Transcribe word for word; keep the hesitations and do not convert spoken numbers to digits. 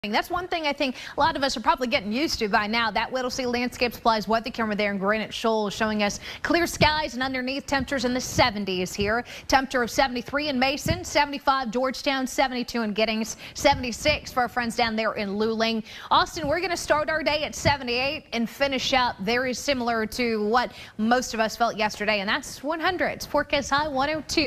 That's one thing I think a lot of us are probably getting used to by now. That Whittlesey Landscape Supplies weather camera there in Granite Shoals showing us clear skies and underneath temperatures in the seventies here. Temperature of seventy-three in Mason, seventy-five Georgetown, seventy-two in Giddings, seventy-six for our friends down there in Luling. Austin, we're going to start our day at seventy-eight and finish up very similar to what most of us felt yesterday, and that's one hundred. Forecast high one oh two.